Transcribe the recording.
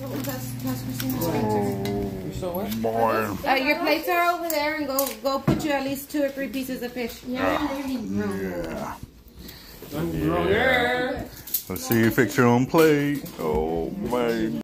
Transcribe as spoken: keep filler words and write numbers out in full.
Oh, so what? boy. Uh, your plates are over there, and go go put you at least two or three pieces of fish. Yeah. Yeah. Yeah. Let's see you fix your own plate. Oh, man.